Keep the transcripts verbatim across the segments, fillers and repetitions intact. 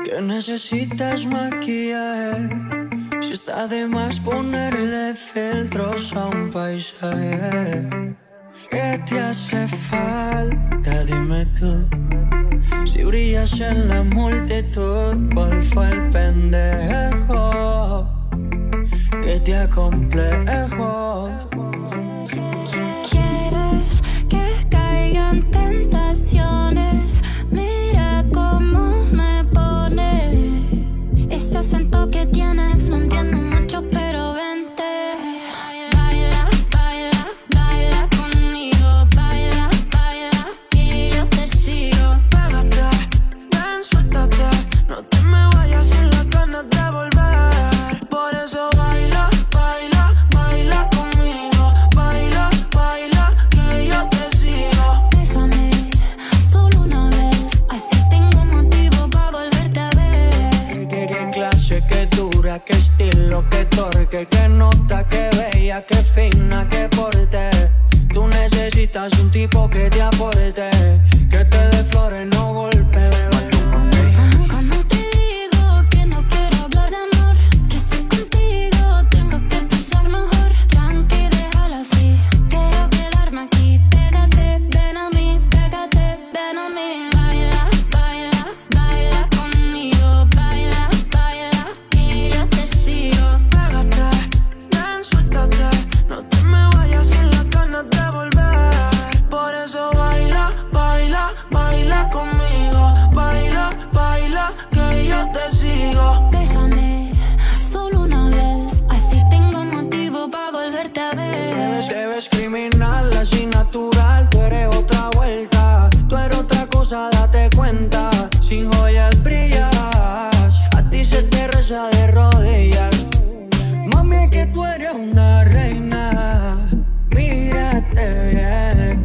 Que necesitas maquillaje, si está de más ponerle filtros a un paisaje. ¿Qué te hace falta? Dime tú. Si brillas en la multitud, ¿cuál fue el pendejo que te acomplejo? ¿Quieres que caigan tentaciones? Mira cómo me pone ese acento que tienes. No entiendo mucho, pero vente. Baila, baila, baila conmigo. Baila, baila, que yo te sigo. Pégate, ven, suéltate. No te me vayas sin las ganas de volver. Por eso baila, baila, baila conmigo. Baila, baila, que yo te sigo. Bésame solo una vez, así tengo motivo para volverte a ver. ¿Qué, qué clase, qué dura, qué estilo, qué torque, qué nota, qué bella, qué fina, qué porte? Tú necesitas un tipo que te aporte, que te dé flores, no golpe, bebé. Como te digo que no quiero hablar de amor, que si contigo tengo que pensar mejor. Tranqui, déjalo así, quiero quedarme aquí. Pégate, ven a mí, pégate, ven a mí. Baila, baila, baila conmigo. Baila, baila, que yo te sigo. Pégate, ven, suéltate. No te me vayas sin las ganas de volver. Por eso baila, baila, baila conmigo. Baila, baila, que yo te sigo. Bésame solo una vez, así tengo motivo para volverte a ver. Te ves criminal, así natural. Tú eres otra vuelta, tú eres otra cosa, date cuenta. Sin joyas brillas, a ti se te reza de rodillas. Mami, es que tú eres una reina, mírate bien.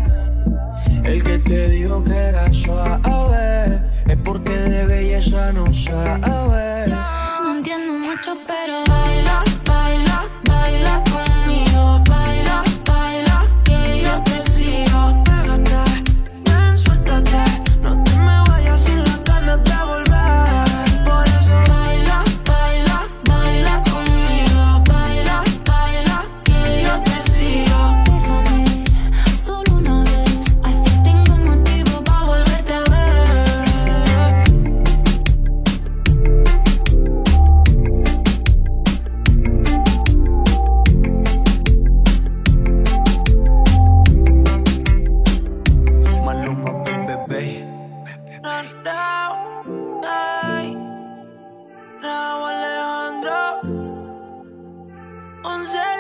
El que te dijo que era suave es porque de belleza no sabe. No entiendo mucho, pero Baila, baila, baila conmigo. Baila, baila, que yo te sigo. Pégate, ven, suéltate. No te me vayas sin las ganas de volver. Por eso baila, baila, baila conmigo. Baila, baila, que yo te sigo. bésame solo una vez, así tengo motivo para volverte a ver. Maluma, bebé. Raúl Alejandro. Once.